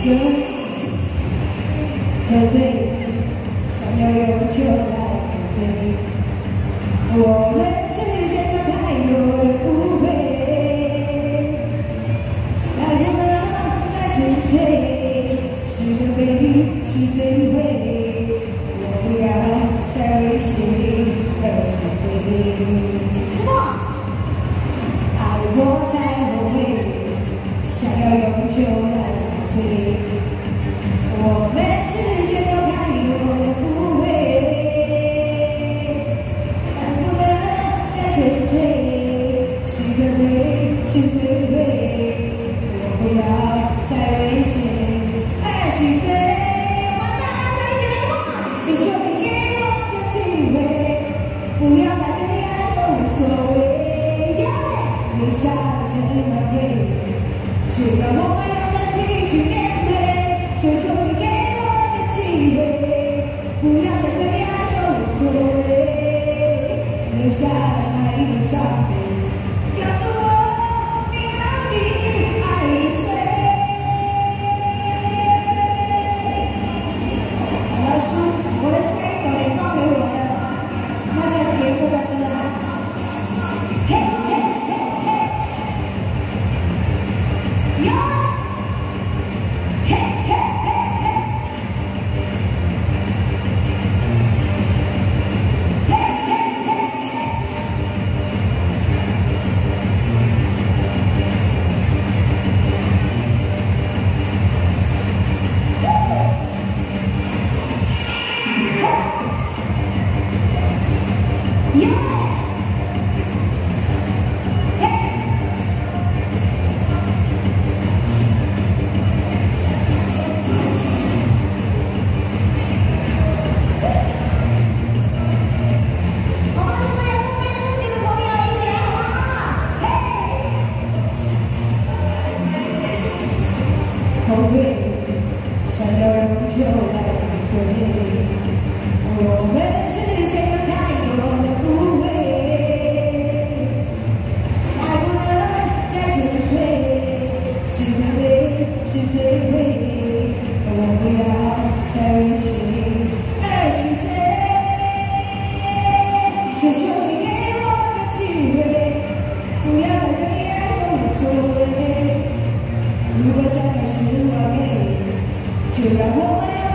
喝醉，想要用酒来喝醉。我们之间的太多的误会，来不能再沉睡，是个回忆是最会。我不要再为谁而心碎。爱过才后悔，想要用酒来喝醉。我们之间有太多的误会，能不能再沉睡？是个对，是最对。我不要再为谁而心碎。完蛋了，谁先说？请求你给我个机会，不要再对爱说无所谓。留下了怎么会？只要我们有勇气去面对。求求你给我个机会，不要再对爱说无所谓，留下爱的伤悲，告诉我你到底爱谁？老师，我的3首也放给我的那个节目的歌，嘿嘿嘿嘿，有。后悔，想要用酒来醉。我们之间有太多的误会，爱不能再沉睡，是个对，是最对。我不要再为谁而心碎。求求你给我个机会，不要再对爱说无所谓。如果相爱是完美，就让我们。